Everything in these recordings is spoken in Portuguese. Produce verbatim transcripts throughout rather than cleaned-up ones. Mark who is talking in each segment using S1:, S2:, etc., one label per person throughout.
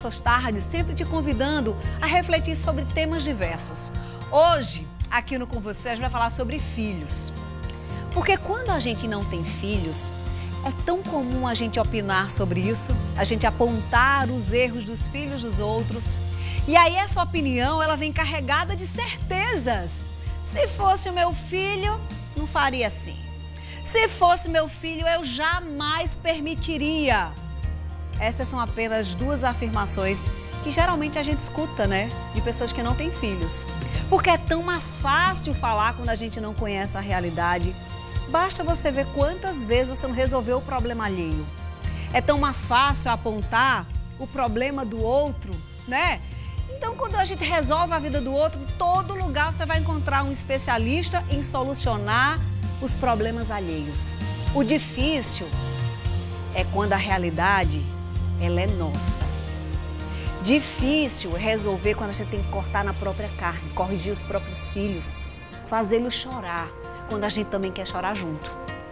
S1: nossas tardes, sempre te convidando a refletir sobre temas diversos. Hoje, aqui no Com Você, a gente vai falar sobre filhos. Porque quando a gente não tem filhos, é tão comum a gente opinar sobre isso, a gente apontar os erros dos filhos dos outros. E aí essa opinião, ela vem carregada de certezas. Se fosse o meu filho, não faria assim. Se fosse meu filho, eu jamais permitiria. Essas são apenas duas afirmações que geralmente a gente escuta, né? De pessoas que não têm filhos. Porque é tão mais fácil falar quando a gente não conhece a realidade. Basta você ver quantas vezes você não resolveu o problema alheio. É tão mais fácil apontar o problema do outro, né? Então, quando a gente resolve a vida do outro, em todo lugar você vai encontrar um especialista em solucionar os problemas alheios. O difícil é quando a realidade, ela é nossa. Difícil é resolver quando a gente tem que cortar na própria carne, corrigir os próprios filhos, fazê-los chorar, quando a gente também quer chorar junto.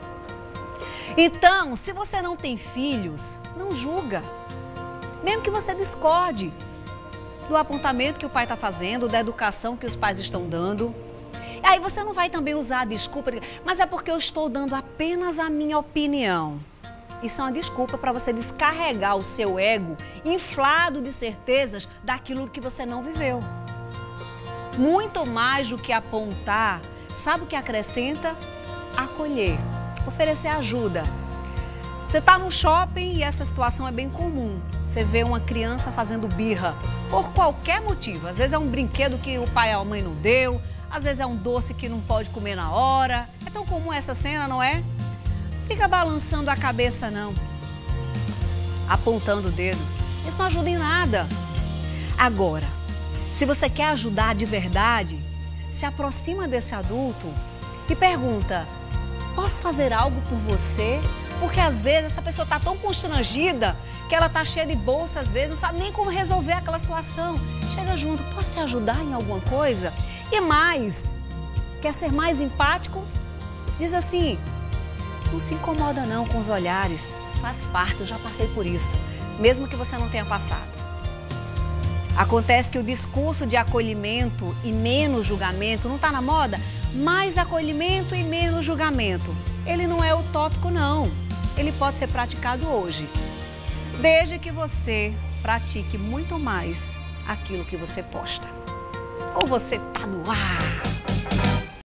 S1: Então, se você não tem filhos, não julga. Mesmo que você discorde do apontamento que o pai está fazendo, da educação que os pais estão dando. E aí você não vai também usar a desculpa, de, mas é porque eu estou dando apenas a minha opinião. Isso é uma desculpa para você descarregar o seu ego inflado de certezas daquilo que você não viveu. Muito mais do que apontar, sabe o que acrescenta? Acolher, oferecer ajuda. Você está no shopping e essa situação é bem comum. Você vê uma criança fazendo birra por qualquer motivo. Às vezes é um brinquedo que o pai ou a mãe não deu, às vezes é um doce que não pode comer na hora. É tão comum essa cena, não é? Fica balançando a cabeça, não. Apontando o dedo. Isso não ajuda em nada. Agora, se você quer ajudar de verdade, se aproxima desse adulto e pergunta: posso fazer algo por você? Porque às vezes essa pessoa está tão constrangida que ela está cheia de bolsa, às vezes não sabe nem como resolver aquela situação. Chega junto: posso te ajudar em alguma coisa? E mais, quer ser mais empático? Diz assim: não se incomoda não com os olhares, faz parte, eu já passei por isso, mesmo que você não tenha passado. Acontece que o discurso de acolhimento e menos julgamento não está na moda? Mais acolhimento e menos julgamento. Ele não é utópico, não. Ele pode ser praticado hoje, desde que você pratique muito mais aquilo que você posta. Com Você tá no ar.